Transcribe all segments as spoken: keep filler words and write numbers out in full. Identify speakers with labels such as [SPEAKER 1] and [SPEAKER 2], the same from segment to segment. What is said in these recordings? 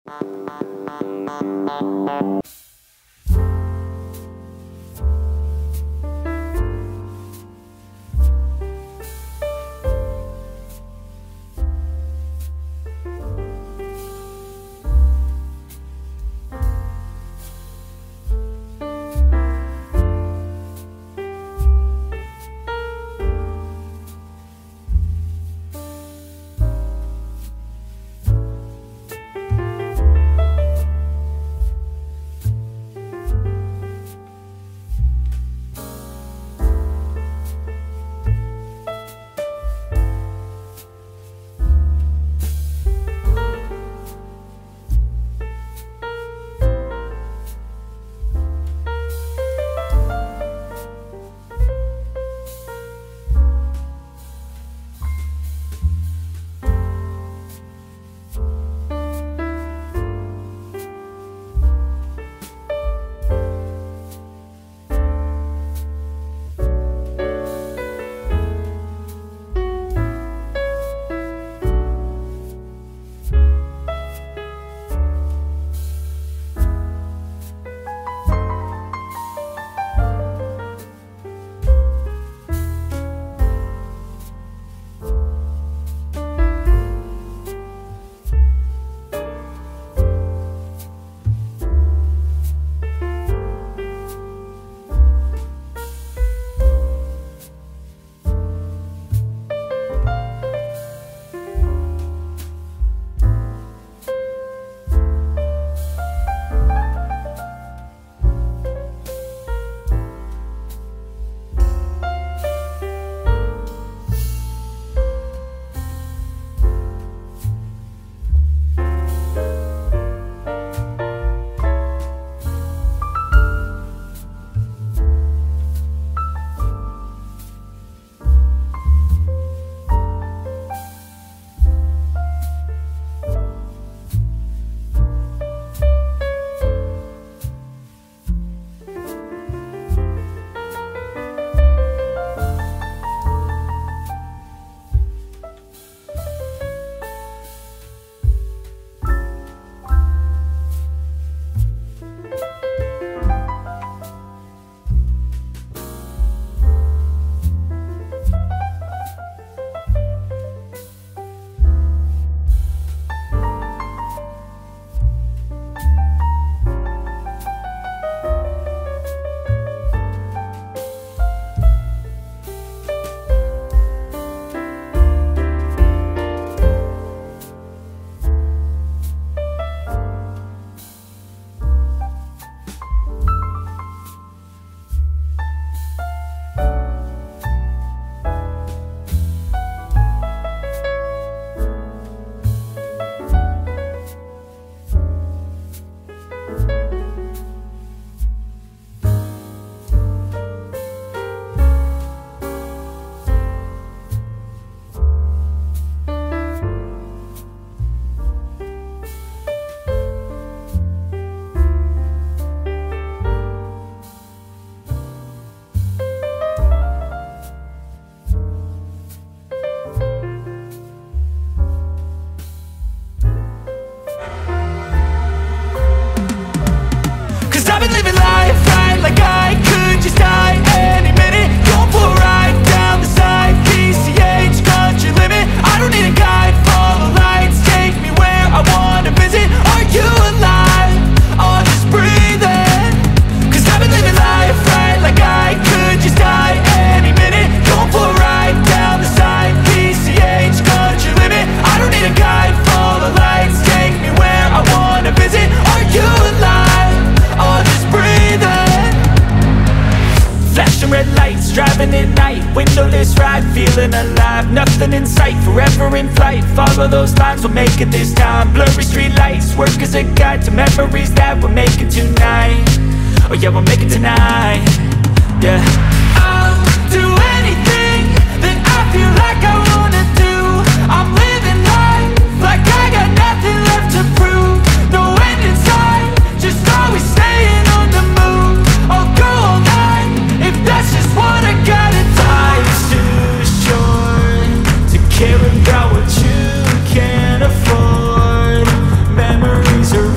[SPEAKER 1] feeling alive, nothing in sight, forever in flight. Follow those lines, we'll make it this time. Blurry street lights, work as a guide to memories that we're making tonight. Oh yeah, we'll make it tonight. Yeah, I'll do anything that I feel like I wanna do. I'm living life like I got nothing left to prove. No end in sight, just always staying on the move. I'll go all night if that's just what I gotta do. Life's too short to care about what you can't afford. Memories are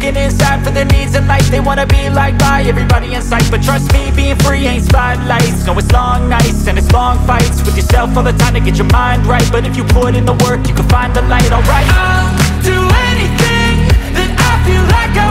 [SPEAKER 1] looking inside for their needs in life. They wanna be liked by everybody in sight, but trust me, being free ain't spotlights. No, it's long nights and it's long fights with yourself all the time to get your mind right. But if you put in the work, you can find the light, alright. I'll do anything that I feel like I